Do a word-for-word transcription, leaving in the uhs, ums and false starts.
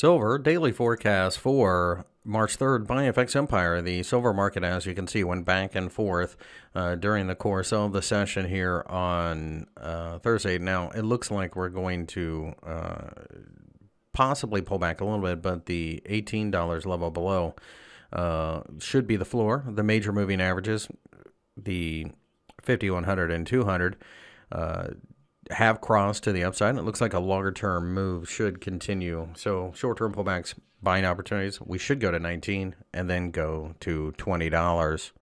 Silver daily forecast for March third by F X Empire. The silver market, as you can see, went back and forth uh, during the course of the session here on uh, Thursday. Now, it looks like we're going to uh, possibly pull back a little bit, but the eighteen dollars level below uh, should be the floor. The major moving averages, the fifty, one hundred, and two hundred, uh, have crossed to the upside. It looks like a longer-term move should continue. So short-term pullbacks, buying opportunities, we should go to nineteen and then go to twenty dollars.